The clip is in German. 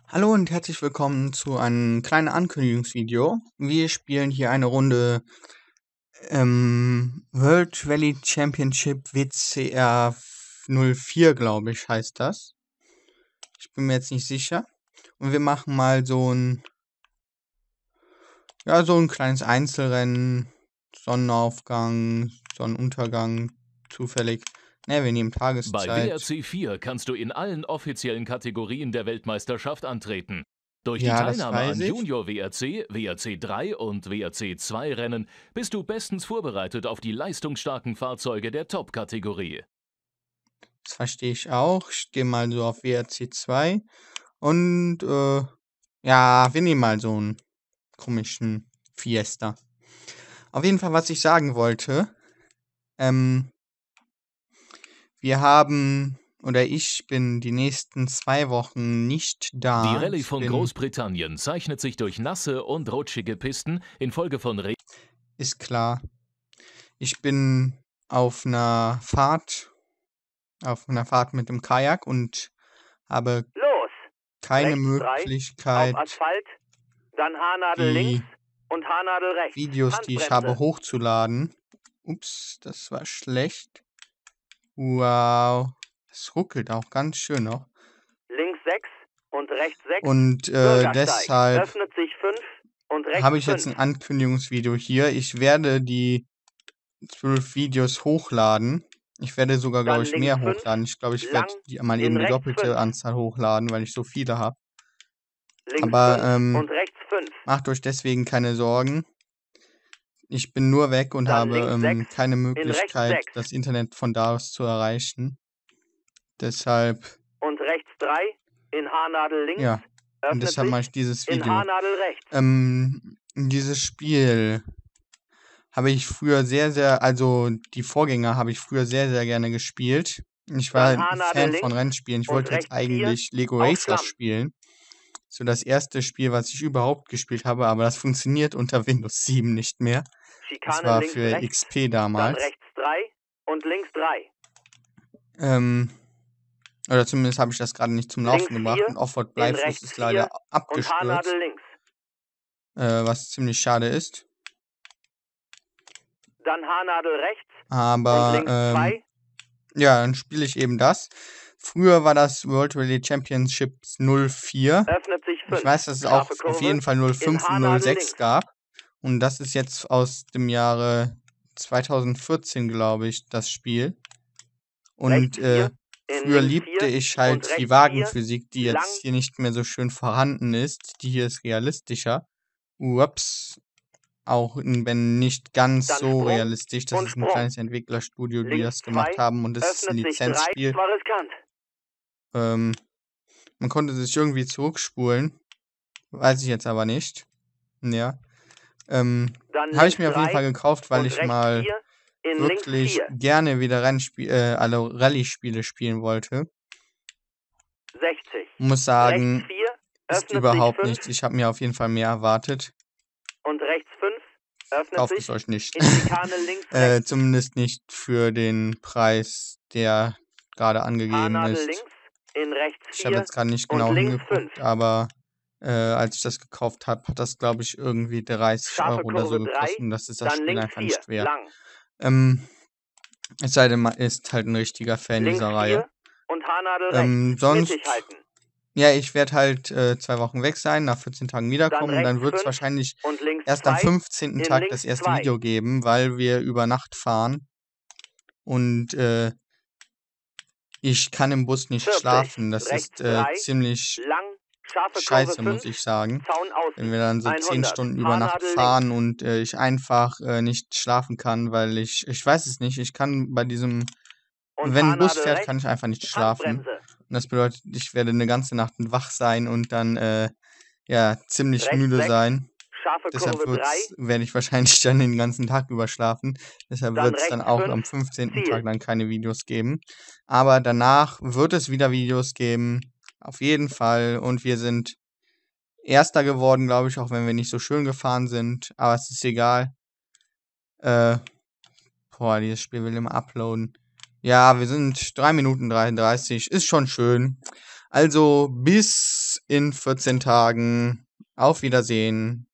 Hallo und herzlich willkommen zu einem kleinen Ankündigungsvideo. Wir spielen hier eine Runde World Rally Championship WCR 04, glaube ich, heißt das. Ich bin mir jetzt nicht sicher. Und wir machen mal so ein kleines Einzelrennen, Sonnenaufgang, Sonnenuntergang, zufällig. Ne, wir nehmen Bei Tageszeit. WRC 4 kannst du in allen offiziellen Kategorien der Weltmeisterschaft antreten. Durch die Ja, das Teilnahme weiß an ich. Junior WRC, WRC 3 und WRC 2 Rennen bist du bestens vorbereitet auf die leistungsstarken Fahrzeuge der Top-Kategorie. Das verstehe ich auch. Ich gehe mal so auf WRC 2 und ja, wir nehmen mal so einen komischen Fiesta. Auf jeden Fall, was ich sagen wollte, ähm, wir haben oder ich bin die nächsten 2 Wochen nicht Die da. Rallye von Großbritannien zeichnet sich durch nasse und rutschige Pisten infolge von Regen. Ist klar. Ich bin auf einer Fahrt mit dem Kajak und habe Los! keine Rechts 3, auf Möglichkeit, Asphalt, dann Haarnadel links die und Haarnadel rechts. Videos, die ich habe, Handbremse. hochzuladen. Ups, das war schlecht. Wow. Es ruckelt auch ganz schön noch. Links 6 und rechts 6. Und Bürgersteig. deshalb Öffnet sich 5 und rechts habe ich jetzt 5. ein Ankündigungsvideo hier. Ich werde die 12 Videos hochladen. Ich werde sogar, glaube Dann ich, links mehr 5, hochladen. Ich glaube, ich werde lang, mal in eben die rechts doppelte 5. Anzahl hochladen, weil ich so viele habe. Links Aber 5 und rechts 5. macht euch deswegen keine Sorgen. Ich bin nur weg und Dann habe links 6, keine in rechts Möglichkeit, 6. das Internet von da aus zu erreichen. Deshalb, Und rechts 3, in Haarnadel links. ja, und Öffnet deshalb mache ich sich dieses in Video. Haarnadel rechts. Dieses Spiel habe ich früher also die Vorgänger habe ich früher sehr, sehr gerne gespielt. Ich war Dann ein Haarnadel Fan von links Rennspielen. Ich und wollte jetzt rechts 4 eigentlich Lego auf Racer Schlamm. spielen. So das erste Spiel, was ich überhaupt gespielt habe, aber das funktioniert unter Windows 7 nicht mehr. Das Schikane war links für rechts, XP dann damals. rechts 3 und links 3. Oder zumindest habe ich das gerade nicht zum Links Laufen gebracht 4, und Offroad in Bleifuß rechts ist 4 leider und abgestürzt, Haarnadel links. was ziemlich schade ist. Dann Haarnadel rechts und Aber links 2. ja, dann spiele ich eben das. Früher war das World Rally Championships 04. Öffnet sich 5. Ich weiß, dass es auch Scharfe auf Kurve jeden Fall in 05 und Haarnadel 06 links. gab. Und das ist jetzt aus dem Jahre 2014, glaube ich, das Spiel. Und Rechts 4, in früher links liebte 4 ich und halt die rechts 4, Wagenphysik, die lang. jetzt hier nicht mehr so schön vorhanden ist. Die hier ist realistischer. Ups. Auch wenn nicht ganz Dann so Sprung realistisch. Das und ist ein Sprung. kleines Entwicklerstudio, die Links das gemacht 2, haben. Und das ist ein öffnet sich 3. Lizenzspiel. Das war riskant. Man konnte sich irgendwie zurückspulen. Weiß ich jetzt aber nicht. Ja. Dann Habe ich links mir auf jeden 3 Fall gekauft, weil und ich rechts mal 4, in links wirklich 4. gerne wieder also Rallye-Spiele spielen wollte. 60. Muss Rechts sagen, 4, ist öffnet sich überhaupt 5 nichts. Ich habe mir auf jeden Fall mehr erwartet. und rechts 5, öffnet Kauft es sich euch nicht. in Schikane links rechts. Zumindest nicht für den Preis, der gerade angegeben Haarnadel ist. links, in rechts Ich habe 4 jetzt gerade nicht und genau links hingeguckt, 5. aber als ich das gekauft habe, hat das, glaube ich, irgendwie 30 Scharfe Euro oder so Kurve gekostet 3, und das ist das dann Spiel links einfach 4, nicht wert. lang. Es sei denn, man ist halt ein richtiger Fan Links dieser Reihe. 4 und Haarnadel rechts. Sonst, Mittig halten. ja, ich werde halt 2 Wochen weg sein, nach 14 Tagen Dann wiederkommen und dann rechts wird es 5 wahrscheinlich und links erst am 2, 15. in Tag links das erste 2. Video geben, weil wir über Nacht fahren und ich kann im Bus nicht 40. schlafen. Das Rechts ist 3, ziemlich lang, scharfe Kurve scheiße, muss 5, ich sagen. Zaun Wenn außen. wir dann so 10 100. Stunden über Nacht Haarnadel fahren links. und ich einfach nicht schlafen kann, weil ich weiß es nicht, ich kann bei diesem, Und wenn ein Bus Haarnadel fährt, rechts. kann ich einfach nicht schlafen. Handbremse. Und das bedeutet, ich werde eine ganze Nacht wach sein und dann, ja, ziemlich Rechts müde 6, sein. scharfe Deshalb Kurve 3, werde ich wahrscheinlich dann den ganzen Tag über schlafen. Deshalb dann wird es dann rechts auch 5, am 15. Tag Ziel. dann keine Videos geben. Aber danach wird es wieder Videos geben. Auf jeden Fall. Und wir sind Erster geworden, glaube ich, auch wenn wir nicht so schön gefahren sind. Aber es ist egal. Dieses Spiel will immer uploaden. Ja, wir sind 3 Minuten 33. Ist schon schön. Also bis in 14 Tagen. Auf Wiedersehen.